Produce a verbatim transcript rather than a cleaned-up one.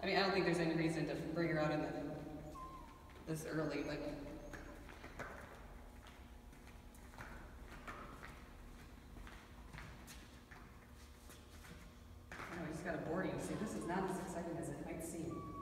I mean, I don't think there's any reason to bring her out in the, this early, like. Oh, we just got a boarding. See, this is not as exciting as it might seem.